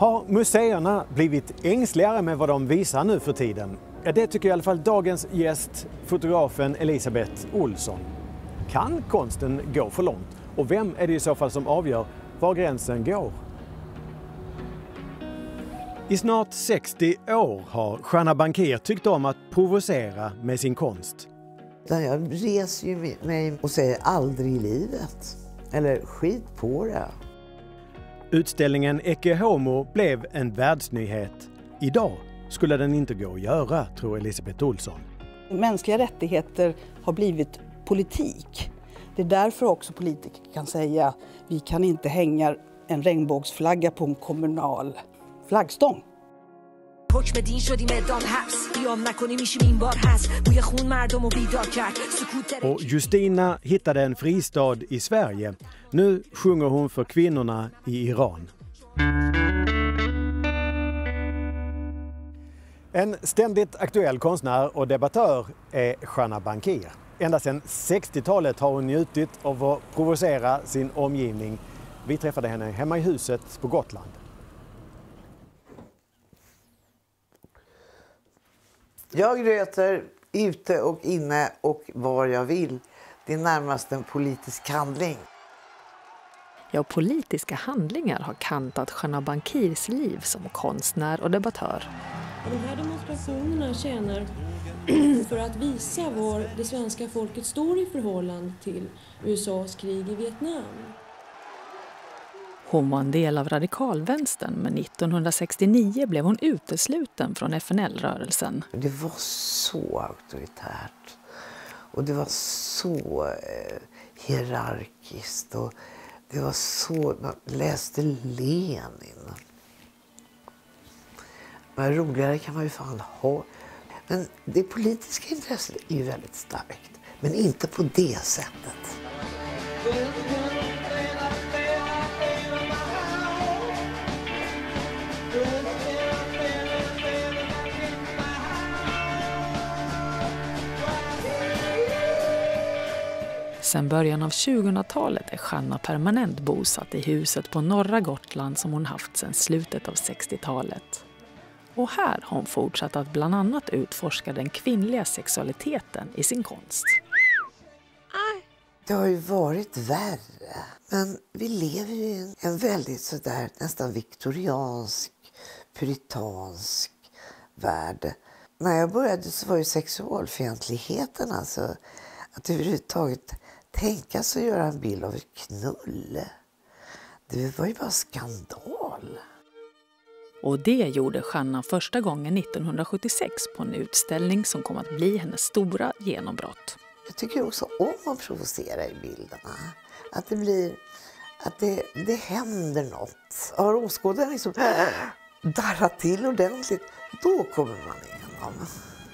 Har museerna blivit ängsligare med vad de visar nu för tiden? Ja, det tycker i alla fall dagens gäst, fotografen Elisabeth Olsson. Kan konsten gå för långt? Och vem är det i så fall som avgör var gränsen går? I snart 60 år har Shanna Bankir tyckt om att provocera med sin konst. Jag reser ju mig och säger aldrig i livet. Eller skit på det. Utställningen Ecce Homo blev en världsnyhet. Idag skulle den inte gå att göra, tror Elisabeth Olsson. Mänskliga rättigheter har blivit politik. Det är därför också politiker kan säga vi kan inte hänga en regnbågsflagga på en kommunal flaggstång. Och Justina hittade en fristad i Sverige. Nu sjunger hon för kvinnorna i Iran. En ständigt aktuell konstnär och debattör är Shanna Bankir. Ända sedan 60-talet har hon njutit av att provocera sin omgivning. Vi träffade henne hemma i huset på Gotland. Jag röter ute och inne och var jag vill. Det är närmast en politisk handling. Ja, politiska handlingar har kantat Shanna Bankirs liv som konstnär och debattör. De här demonstrationerna tjänar för att visa var det svenska folket står i förhållande till USAs krig i Vietnam. Hon var en del av radikalvänstern, men 1969 blev hon utesluten från FNL-rörelsen. Det var så auktoritärt och det var så hierarkiskt och det var så, man läste Lenin. Men roligare kan man ju fan ha. Men det politiska intresset är ju väldigt starkt, men inte på det sättet. Sen början av 2000-talet är Shanna permanent bosatt i huset på norra Gotland som hon haft sedan slutet av 60-talet. Och här har hon fortsatt att bland annat utforska den kvinnliga sexualiteten i sin konst. Det har ju varit värre, men vi lever ju i en väldigt sådär nästan viktoriansk, puritansk värld. När jag började så var ju sexualfientligheten, alltså att överhuvudtaget tänka sig att göra en bild av ett knull. Det var ju bara skandal. Och det gjorde Shanna första gången 1976 på en utställning som kom att bli hennes stora genombrott. Jag tycker också om att provocera i bilderna. Att det blir, att det händer något. Har åskådaren liksom darrat till ordentligt, då kommer man igenom.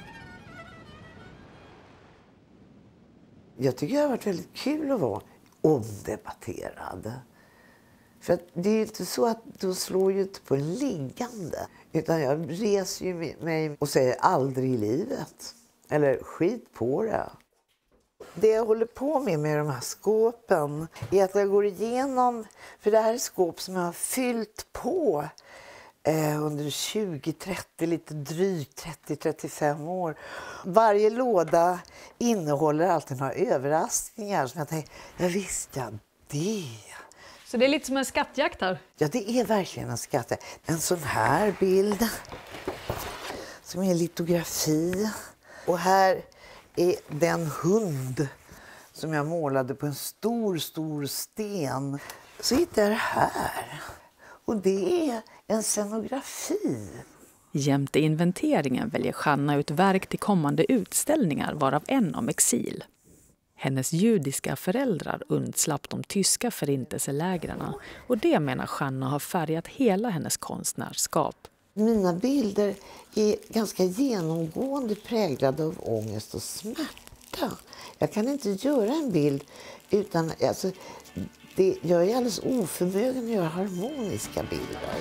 Jag tycker det har varit väldigt kul att vara omdebatterad. För att det är ju inte så att du slår ju inte på en liggande. Utan jag reser ju mig och säger aldrig i livet. Eller skit på det. Det jag håller på med de här skåpen är att jag går igenom. För det här är skåp som jag har fyllt på under 20-30, lite drygt 30-35 år. Varje låda innehåller alltid några överraskningar som jag tänker, jag visste det. Så det är lite som en skattjakt här? Ja, det är verkligen en skattjakt. En sån här bild som är litografi. Och här är den hund som jag målade på en stor sten. Så hittar jag det här. Och det är en scenografi. Jämte inventeringen väljer Shanna ut verk till kommande utställningar, varav en om exil. Hennes judiska föräldrar undslapp de tyska förintelselägren och det menar Shanna har färgat hela hennes konstnärskap. Mina bilder är ganska genomgående präglade av ångest och smärta. Jag kan inte göra en bild utan... Alltså, jag är alldeles oförmögen att göra harmoniska bilder.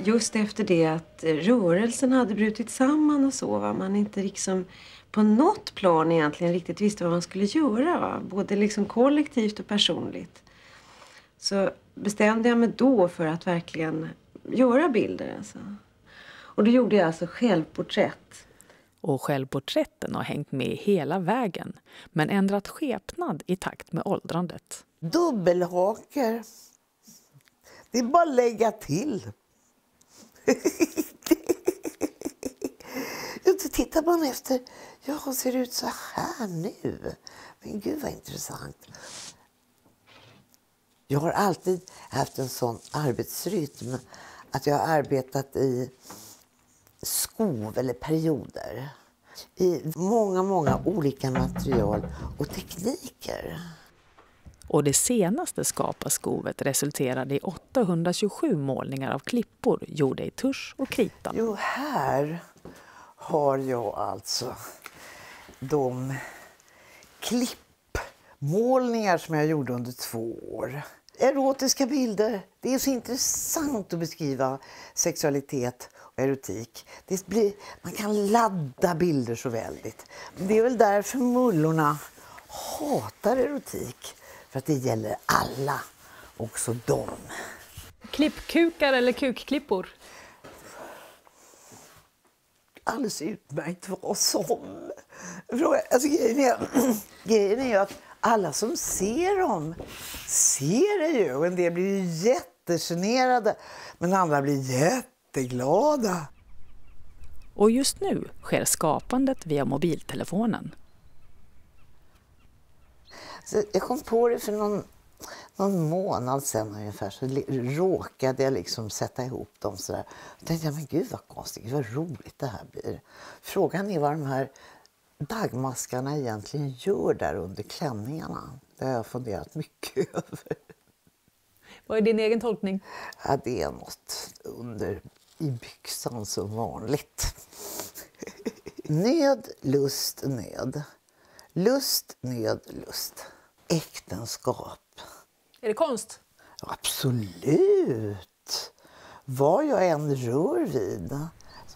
just efter det att rörelsen hade brutit samman och så, va? Man inte liksom på något plan egentligen riktigt visste vad man skulle göra, va? Både liksom kollektivt och personligt. Så bestämde jag mig då för att verkligen göra bilder. Alltså. Och då gjorde jag alltså självporträtt. Och självporträtten har hängt med hela vägen, men ändrat skepnad i takt med åldrandet. Dubbelhaker. Det är bara att lägga till. Så tittar man efter, ja, ser det ut så här nu? Men gud vad intressant. Jag har alltid haft en sån arbetsrytm att jag har arbetat i skov eller perioder. I många olika material och tekniker. Och det senaste skaparskovet resulterade i 827 målningar av klippor gjorda i tusch och krita. Jo, här har jag alltså de klippmålningar som jag gjorde under 2 år. Erotiska bilder. Det är så intressant att beskriva sexualitet och erotik. Man kan ladda bilder så väldigt. Det är väl därför mullorna hatar erotik. För att det gäller alla, också dem. Klippkukar eller kukklippor? Alldeles utmärkt vad som. Alltså, grejen är ju att alla som ser dem ser det ju. Och en del blir ju jättegenerade, men andra blir jätteglada. Och just nu sker skapandet via mobiltelefonen. Så jag kom på det för någon månad sedan ungefär, så råkade jag liksom sätta ihop dem sådär. Jag tänkte, men gud vad konstigt, vad roligt det här blir. Frågan är vad de här dagmaskarna egentligen gör där under klänningarna. Det har jag funderat mycket över. Vad är din egen tolkning? Ja, det är något i byxan som vanligt. Nöd, lust, nöd. Lust, nöd, lust. Äktenskap. Är det konst? Absolut. Vad jag än rör vid. Så.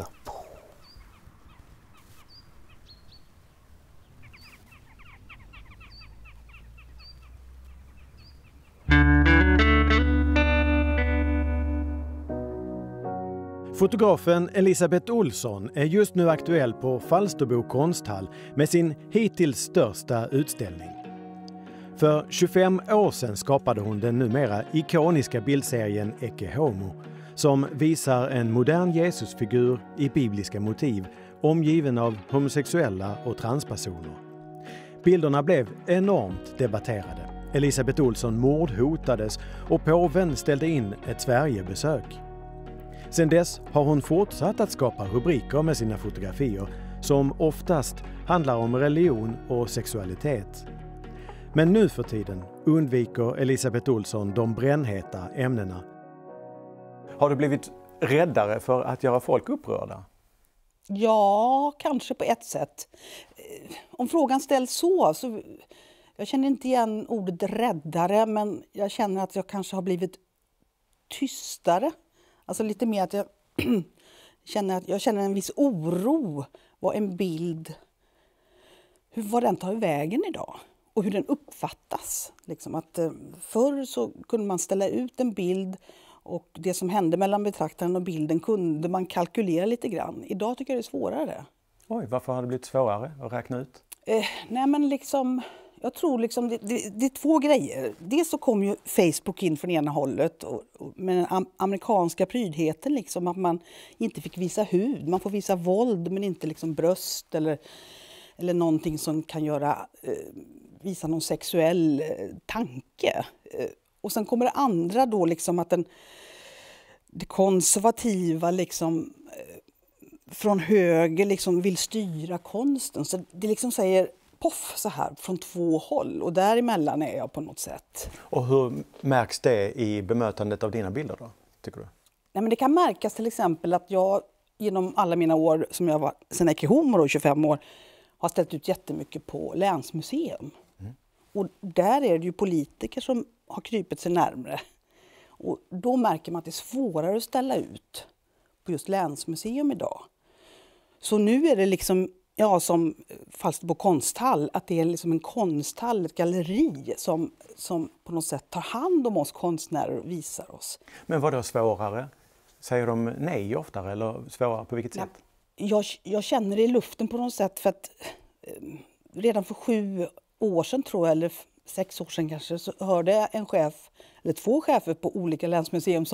Fotografen Elisabeth Olsson är just nu aktuell på Falsterbo konsthall med sin hittills största utställning. För 25 år sedan skapade hon den numera ikoniska bildserien Ecce Homo, som visar en modern Jesusfigur i bibliska motiv omgiven av homosexuella och transpersoner. Bilderna blev enormt debatterade. Elisabeth Olsson mordhotades och påven ställde in ett Sverigebesök. Sedan dess har hon fortsatt att skapa rubriker med sina fotografier som oftast handlar om religion och sexualitet. Men nu för tiden undviker Elisabeth Olsson de brännheta ämnena. Har du blivit räddare för att göra folk upprörda? Ja, kanske på ett sätt. Om frågan ställs så jag känner inte igen ordet räddare, men jag känner att jag kanske har blivit tystare. Alltså lite mer att jag känner en viss oro vad en bild, vad den tar vägen idag och hur den uppfattas. Liksom att förr så kunde man ställa ut en bild och det som hände mellan betraktaren och bilden kunde man kalkylera lite grann. Idag tycker jag det är svårare. Oj, varför har det blivit svårare att räkna ut? Nej men liksom, jag tror liksom det är 2 grejer. Dels så kom ju Facebook in från ena hållet och med den amerikanska prydheten liksom att man inte fick visa hud. Man får visa våld men inte liksom bröst eller någonting som kan visa någon sexuell tanke. Och sen kommer det andra då liksom att det konservativa liksom från höger liksom vill styra konsten. Så det liksom säger poff så här från 2 håll och däremellan är jag på något sätt. Och hur märks det i bemötandet av dina bilder då, tycker du? Nej, men det kan märkas till exempel att jag genom alla mina år som jag var sedan Ecce Homo då, 25 år har ställt ut jättemycket på länsmuseum. Och där är det ju politiker som har krypit sig närmare. Och då märker man att det är svårare att ställa ut på just Länsmuseum idag. Så nu är det liksom, ja, som Falsterbo konsthall, att det är liksom en konsthall, ett galleri som på något sätt tar hand om oss konstnärer och visar oss. Men vad då svårare? Säger de nej oftare eller svårare på vilket sätt? Jag känner det i luften på något sätt, för att redan för 7 år sedan tror jag, eller 6 år sedan kanske, så hörde jag en chef, eller 2 chefer på olika länsmuseum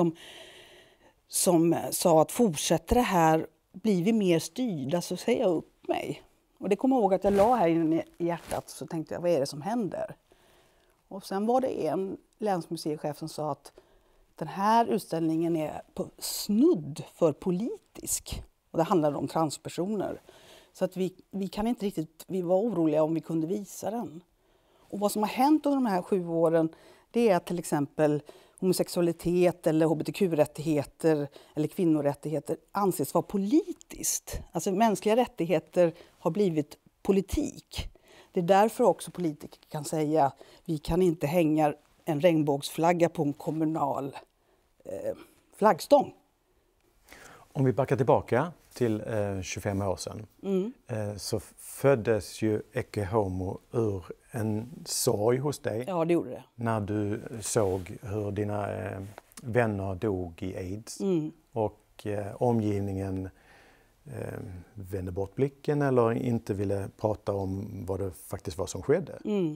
som sa att fortsätter det här, blir vi mer styrda så säger jag upp mig. Och det kommer jag ihåg att jag la här inne i hjärtat, så tänkte jag, vad är det som händer? Och sen var det en länsmuseichef som sa att den här utställningen är på snudd för politisk. Och det handlade om transpersoner. Så att vi kan inte riktigt, vi var oroliga om vi kunde visa den. Och vad som har hänt under de här 7 åren, det är att till exempel homosexualitet eller hbtq-rättigheter eller kvinnorättigheter anses vara politiskt. Alltså mänskliga rättigheter har blivit politik. Det är därför också politiker kan säga vi kan inte hänga en regnbågsflagga på en kommunal flaggstång. Om vi backar tillbaka till 25 år sedan så föddes ju Ecce Homo ur en sorg hos dig. Ja, det gjorde det. När du såg hur dina vänner dog i AIDS och omgivningen vände bort blicken eller inte ville prata om vad det faktiskt var som skedde.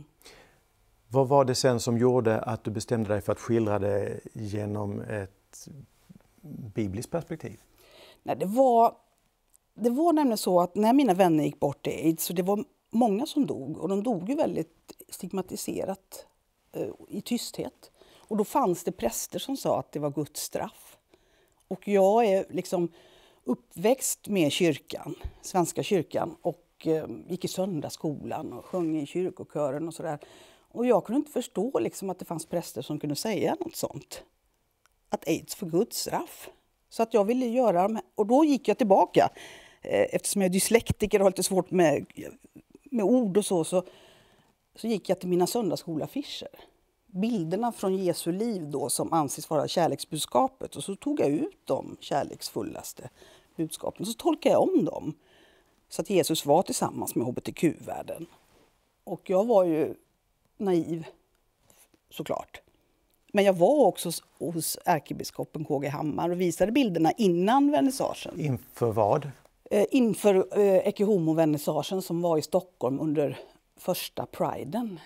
Vad var det sen som gjorde att du bestämde dig för att skildra det genom ett bibliskt perspektiv? Nej, det var nämligen så att när mina vänner gick bort i AIDS, så det var många som dog, och de dog ju väldigt stigmatiserat i tysthet. Och då fanns det präster som sa att det var Guds straff. Och jag är liksom uppväxt med kyrkan, Svenska kyrkan, och gick i söndagsskolan och sjöng i kyrkokören och sådär. Och jag kunde inte förstå liksom att det fanns präster som kunde säga något sånt. Att AIDS var Guds straff. Så att jag ville göra, och då gick jag tillbaka. Eftersom jag är dyslektiker och har lite svårt med ord och så gick jag till mina söndagsskolaaffischer. Bilderna från Jesu liv då, som anses vara kärleksbudskapet. Och så tog jag ut de kärleksfullaste budskapen. Så tolkade jag om dem. Så att Jesus var tillsammans med hbtq-världen. Och jag var ju naiv, såklart. Men jag var också hos ärkebiskopen KG Hammar och visade bilderna innan vernissagen. Inför vad? Inför Ecce Homo-vernissagen som var i Stockholm under första priden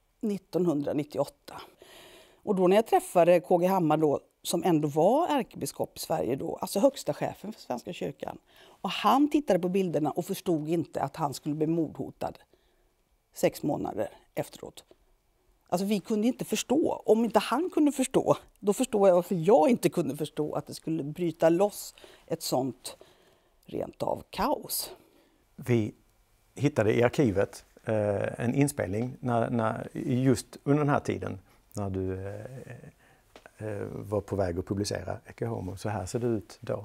1998. Och då när jag träffade KG Hammar då, som ändå var ärkebiskop i Sverige då, alltså högsta chefen för Svenska kyrkan. Och han tittade på bilderna och förstod inte att han skulle bli mordhotad 6 månader efteråt. Alltså vi kunde inte förstå. Om inte han kunde förstå, då förstår jag varför jag inte kunde förstå att det skulle bryta loss ett sånt rent av kaos. Vi hittade i arkivet en inspelning när just under den här tiden när du var på väg att publicera Ecce Homo. Så här ser det ut då.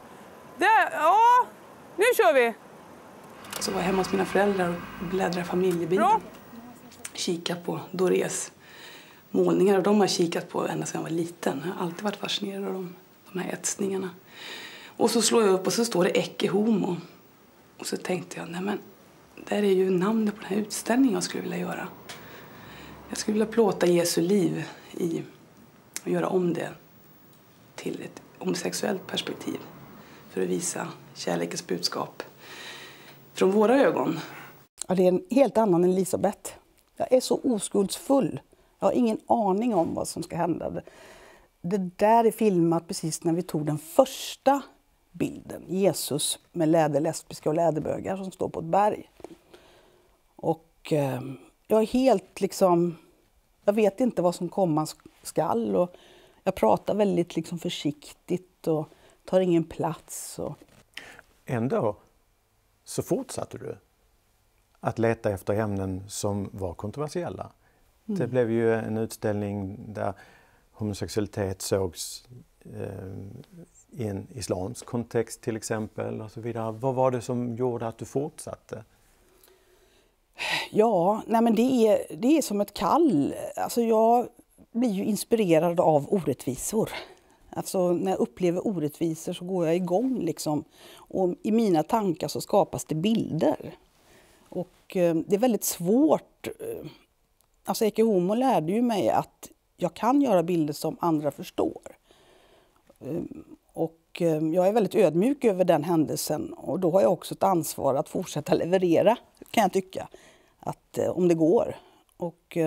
Ja, nu kör vi! Så var jag hemma hos mina föräldrar och bläddrade familjebilen. Bra. Kika på Dorés målningar, och de har kikat på ända sedan jag var liten. Jag har alltid varit fascinerad av de här etsningarna. Och så slår jag upp och så står det Ecce Homo. Och så tänkte jag, nej men, där är ju namnet på den här utställningen jag skulle vilja göra. Jag skulle vilja plåta Jesu liv och göra om det till ett homosexuellt perspektiv. För att visa kärlekens budskap från våra ögon. Ja, det är en helt annan Elisabeth. Jag är så oskuldsfull. Jag har ingen aning om vad som ska hända. Det där är filmat precis när vi tog den första bilden. Jesus med lesbiska och läderbögar som står på ett berg. Och jag är helt liksom... Jag vet inte vad som komma skall. Och jag pratar väldigt liksom försiktigt och tar ingen plats. Och... Ändå så fortsatte du att leta efter ämnen som var kontroversiella. Det blev ju en utställning där homosexualitet sågs i en islamsk kontext till exempel och så vidare. Vad var det som gjorde att du fortsatte? Ja, nej men det är som ett kall. Alltså jag blir ju inspirerad av orättvisor. Alltså när jag upplever orättvisor så går jag igång liksom. Och i mina tankar så skapas det bilder. Och det är väldigt svårt. Alltså Ecce Homo lärde ju mig att jag kan göra bilder som andra förstår. Och jag är väldigt ödmjuk över den händelsen. Och då har jag också ett ansvar att fortsätta leverera, kan jag tycka. Att, om det går. Och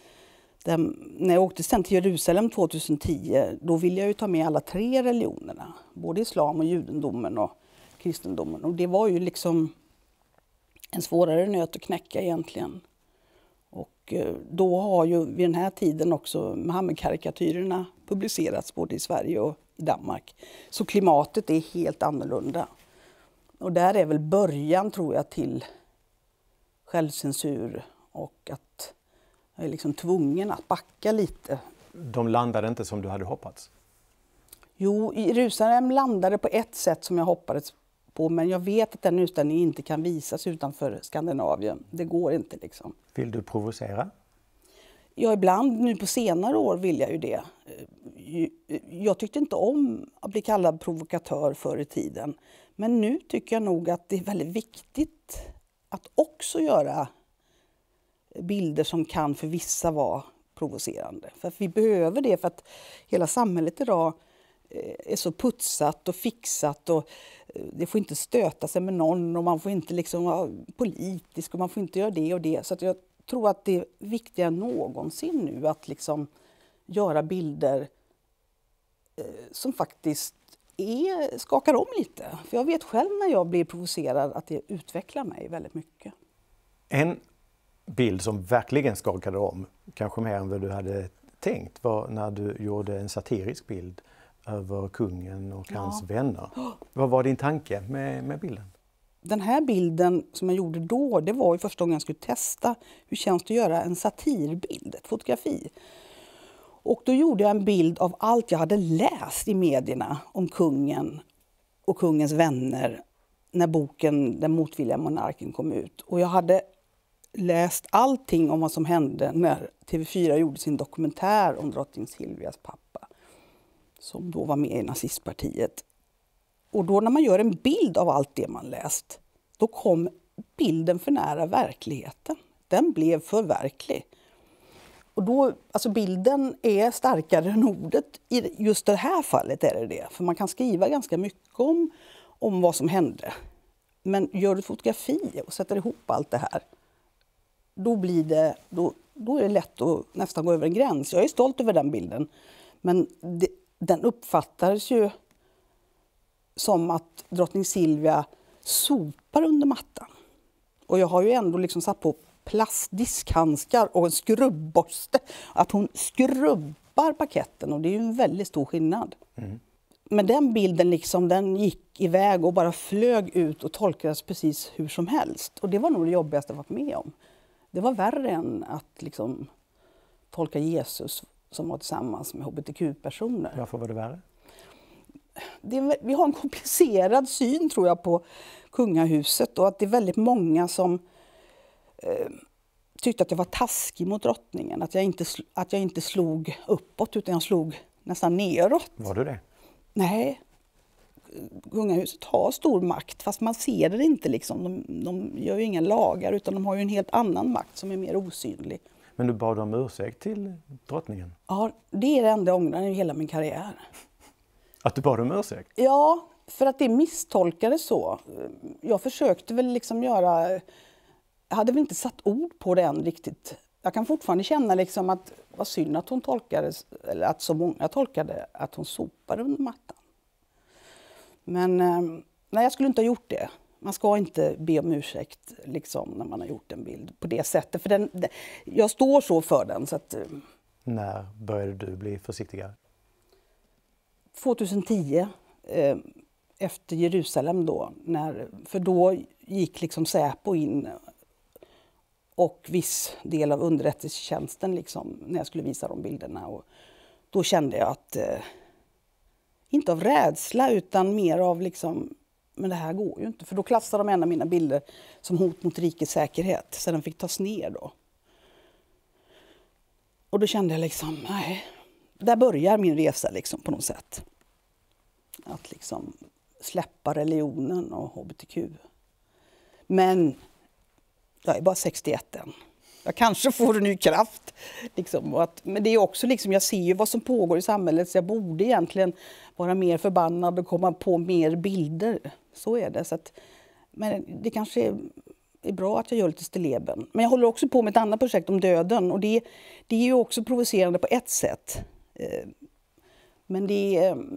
när jag åkte sen till Jerusalem 2010, då ville jag ju ta med alla 3 religionerna. Både islam och judendomen och kristendomen. Och det var ju liksom en svårare nöt att knäcka egentligen. Och då har ju vid den här tiden också Muhammed-karikatyrerna publicerats både i Sverige och i Danmark. Så klimatet är helt annorlunda. Och där är väl början, tror jag, till självcensur och att jag är liksom tvungen att backa lite. De landade inte som du hade hoppats? Jo, i Jerusalem landade på ett sätt som jag hoppades på, men jag vet att den utställningen inte kan visas utanför Skandinavien. Det går inte liksom. Vill du provocera? Ja, ibland nu på senare år vill jag ju det. Jag tyckte inte om att bli kallad provokatör förr i tiden. Men nu tycker jag nog att det är väldigt viktigt att också göra bilder som kan för vissa vara provocerande. För att vi behöver det, för att hela samhället idag är så putsat och fixat och det får inte stöta sig med någon och man får inte liksom vara politisk och man får inte göra det och det. Så att jag tror att det är viktigare än någonsin nu att liksom göra bilder som faktiskt skakar om lite. För jag vet själv när jag blir provocerad att det utvecklar mig väldigt mycket. En bild som verkligen skakade om, kanske mer än vad du hade tänkt, var när du gjorde en satirisk bild över kungen och hans vänner. Vad var din tanke med bilden? Den här bilden som jag gjorde då, det var ju första gången jag skulle testa hur känns det att göra en satirbild, ett fotografi. Och då gjorde jag en bild av allt jag hade läst i medierna om kungen och kungens vänner när boken Den motvilliga monarken kom ut. Och jag hade läst allting om vad som hände när TV4 gjorde sin dokumentär om drottning Silvias pappa, som då var med i nazistpartiet. Och då när man gör en bild av allt det man läst, då kom bilden för nära verkligheten. Den blev för verklig. Och då, alltså bilden är starkare än ordet. I just det här fallet är det. För man kan skriva ganska mycket om vad som hände. Men gör du fotografi och sätter ihop allt det här, då är det lätt att nästan gå över en gräns. Jag är stolt över den bilden. Men den uppfattades ju som att drottning Silvia sopar under mattan. Och jag har ju ändå liksom satt på plastdiskhandskar och en skrubbborste. Att hon skrubbar paketten, och det är ju en väldigt stor skillnad. Mm. Men den bilden liksom, den gick iväg och bara flög ut och tolkades precis hur som helst. Och det var nog det jobbigaste jag varit med om. Det var värre än att liksom tolka Jesus som var tillsammans med hbtq-personer. Varför var det värre? Vi har en komplicerad syn, tror jag, på kungahuset, och att det är väldigt många som tyckte att jag var taskig mot drottningen. Att jag inte slog uppåt, utan jag slog nästan neråt. Var du det? Nej. Kungahuset har stor makt, fast man ser det inte. Liksom. De gör ju inga lagar, utan de har ju en helt annan makt som är mer osynlig. Men du bad om ursäkt till drottningen? Ja, det är det enda jag ångrar i hela min karriär. Att du bad om ursäkt? Ja, för att det misstolkades så. Jag försökte väl liksom göra... Jag hade väl inte satt ord på det än riktigt. Jag kan fortfarande känna liksom att vad synd att hon tolkades, eller att så många tolkade att hon sopade under mattan. Men nej, jag skulle inte ha gjort det. Man ska inte be om ursäkt liksom, när man har gjort en bild på det sättet. För jag står så för den. Så att, när började du bli försiktigare? 2010, efter Jerusalem då. För då gick liksom Säpo in och viss del av underrättelsetjänsten liksom, när jag skulle visa de bilderna. Och då kände jag att, inte av rädsla utan mer av liksom, men det här går ju inte. För då klassade de en av mina bilder som hot mot rikets säkerhet, så den fick tas ner då. Och då kände jag liksom, nej, där börjar min resa liksom på något sätt. att liksom släppa religionen och hbtq. Men jag är bara 61 än. Jag kanske får en ny kraft. Liksom, men det är också liksom, jag ser ju vad som pågår i samhället, så jag borde egentligen vara mer förbannad och komma på mer bilder. Så är det. Så att, men det kanske är bra att jag gör lite stilleben. Men jag håller också på med ett annat projekt om döden. Och det är ju också provocerande på ett sätt. Men det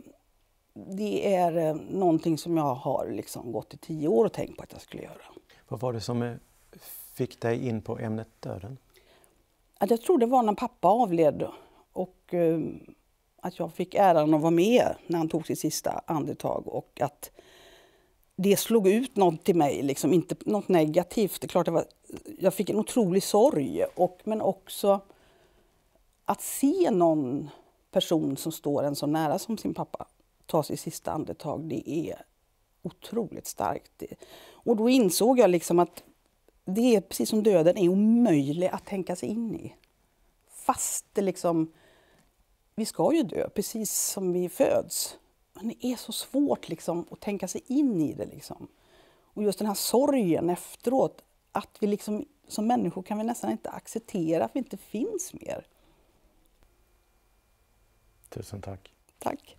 är någonting som jag har liksom gått i 10 år och tänkt på att jag skulle göra. Vad var det som fick dig in på ämnet döden? Att jag tror det var när pappa avled och att jag fick äran att vara med när han tog sitt sista andetag, och att det slog ut något till mig, liksom, inte något negativt. Det är klart jag fick en otrolig sorg, men också att se någon person som står en så nära som sin pappa ta sitt sista andetag, det är otroligt starkt. Och då insåg jag liksom att det är precis som döden är omöjlig att tänka sig in i. Fast det liksom, vi ska ju dö precis som vi föds. Men det är så svårt liksom att tänka sig in i det. Liksom. Och just den här sorgen efteråt, att vi liksom, som människor kan vi nästan inte acceptera att vi inte finns mer. Tusen tack. Tack.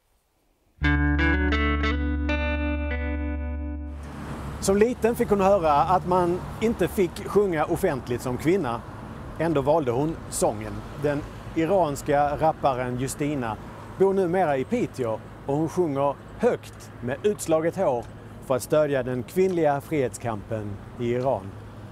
Som liten fick hon höra att man inte fick sjunga offentligt som kvinna. Ändå valde hon sången. Den iranska rapparen Justina bor numera i Piteå och hon sjunger högt med utslaget hår för att stödja den kvinnliga frihetskampen i Iran.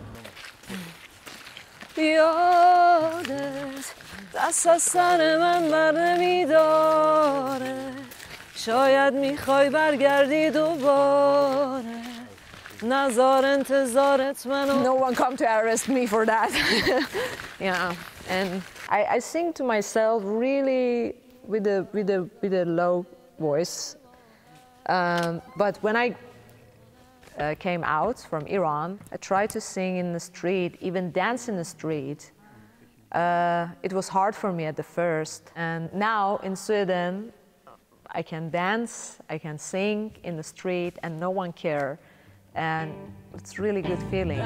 یادت دست از سر من بر نمیداره شاید میخوای برگردی دوباره نظر انتظارت منو No one come to arrest me for that. Yeah, and I sing to myself really with a low voice. But when I came out from Iran, I tried to sing in the street, even dance in the street. It was hard for me at the first, and now in Sweden, I can dance, I can sing in the street, and no one cares. And it's a really good feeling.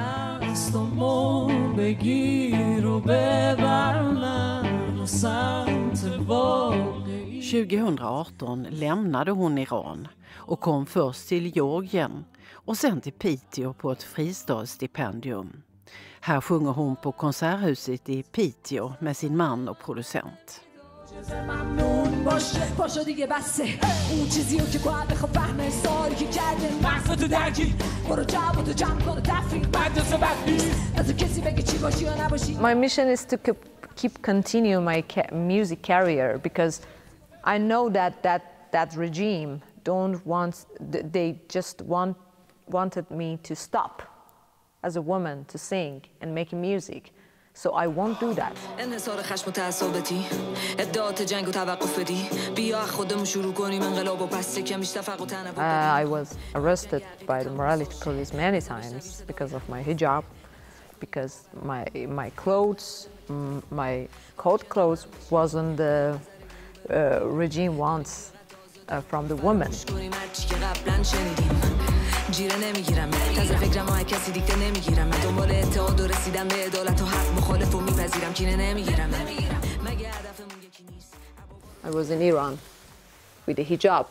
2018 lämnade hon Iran och kom först till Georgien och sen till Piteå på ett fristadsstipendium. Här sjunger hon på konserthuset i Piteå med sin man och producent. My mission is to keep continue my music career, because I know that regime they just wanted me to stop as a woman to sing and make music. So I won't do that. I was arrested by the morality police many times because of my hijab, because my clothes, my coat clothes wasn't the regime wants from the woman. جیره نمیگیرم تازه فکرم های کسی دیگه نمیگیرم دنبال اتحاد و رسیدم به عدالت و حق مخالف و میپذیرم کینه نمیگیرم مگه هدفمون یکی نیست. I was in Iran with a hijab.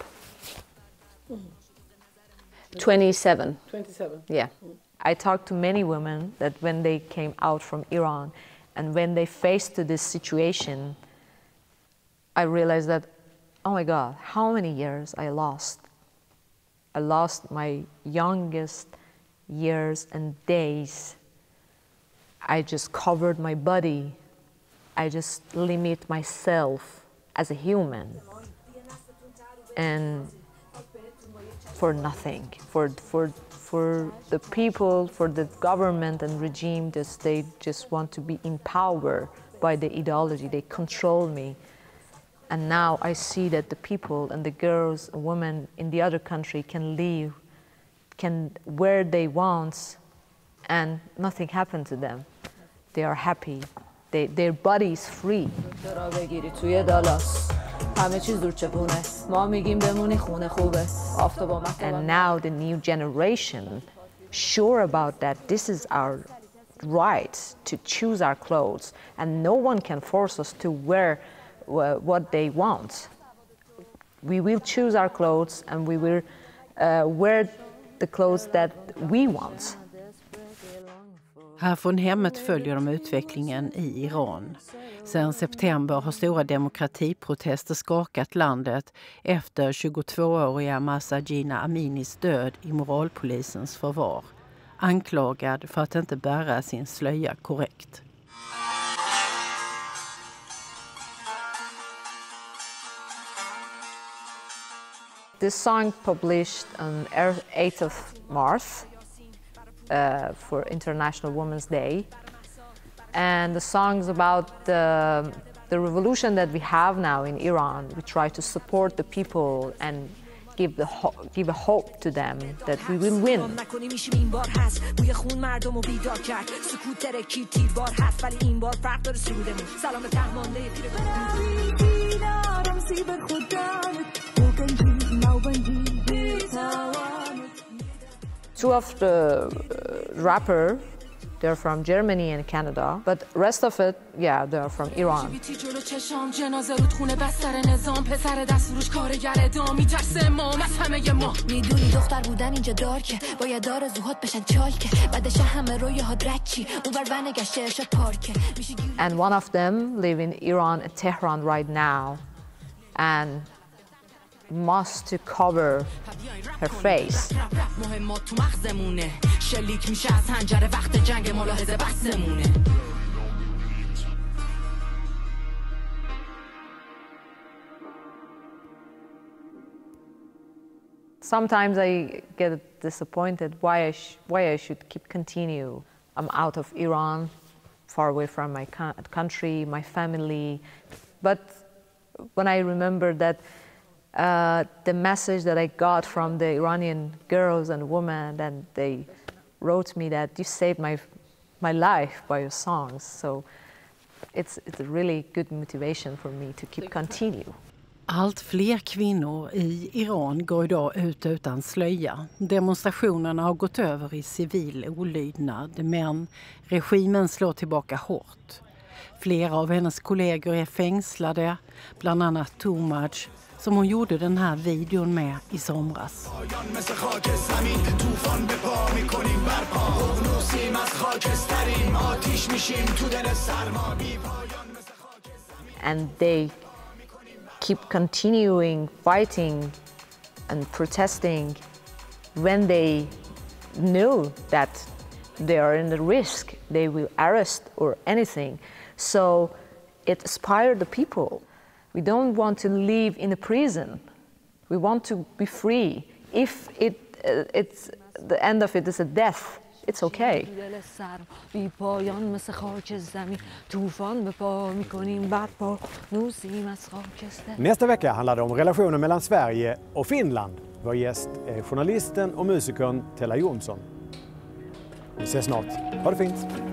27. Yeah. I talked to many women that when they came out from Iran and when they faced this situation, I realized that, oh my God, how many years I lost. I lost my youngest years and days. I just covered my body. I just limit myself as a human. And for nothing, for the people, for the government and regime, they just want to be in power by the ideology. They control me. And now I see that the people and the girls and women in the other country can live, can wear they want, and nothing happened to them. They are happy. Their body is free. And now the new generation sure about that this is our right to choose our clothes, and no one can force us to wear what they want. We will choose our clothes and we will wear the clothes that we want. Här från hemmet följer de utvecklingen i Iran. Sedan september har stora demokratiprotester skakat landet efter 22-åriga Mahsa Jina Aminis död i moralpolisens förvar. Anklagad för att inte bära sin slöja korrekt. This song published on 8th of March for International Women's Day. And the song's about the revolution that we have now in Iran. We try to support the people and give a hope to them that we will win. Two of the rapper, they're from Germany and Canada, but rest of it, yeah, they're from Iran. And one of them live in Iran, Tehran right now, and must to cover her face. Sometimes I get disappointed why I should keep continue. I'm out of Iran, far away from my country, my family. But when I remember that the message that I got from the Iranian girls and women, and they wrote me that you saved my life by your songs. So it's a really good motivation for me to keep continue. Allt fler kvinnor i Iran går idag ut utan slöja. Demonstrationerna har gått över i civil olydnad, men regimen slår tillbaka hårt. Flera av hennes kollegor är fängslade, bland annat Tomaj, som hon gjorde den här videon med i somras. And they keep continuing fighting and protesting when they know that they are in the risk, they will arrest or anything. So it inspired the people. We don't want to live in a prison. We want to be free. If it's the end of it is a death, it's okay. Nästa vecka handlar det om relationen mellan Sverige och Finland. Vår gäst är journalisten och musikern Tella Jonsson. Vi ses snart. Ha det fint!